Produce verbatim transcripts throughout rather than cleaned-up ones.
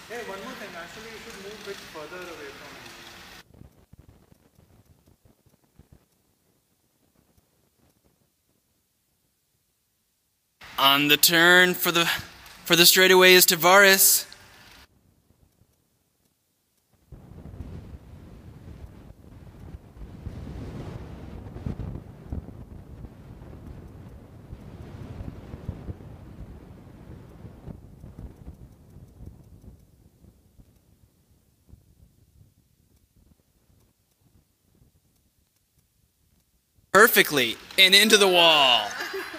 Hey, one more thing. Actually, you should move a bit further away from me. On the turn for the for the straightaway is Tavares. Perfectly and into the wall.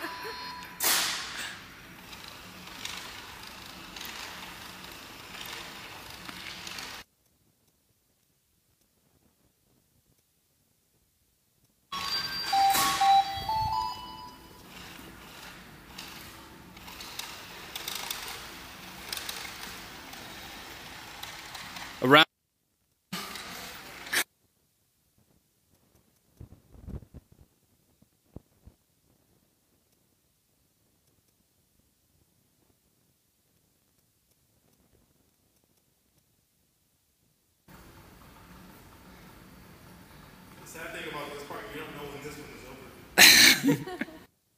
Around. The sad thing about this part, you don't know when this one is over.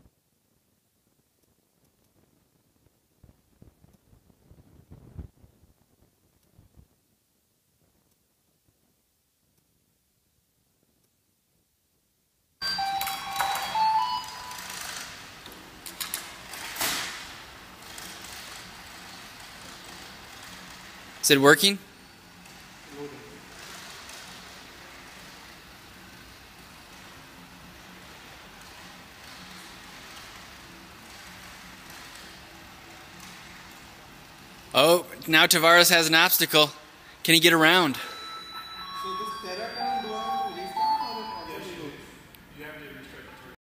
Is it working? Oh, now Tavares has an obstacle. Can he get around? So this Terra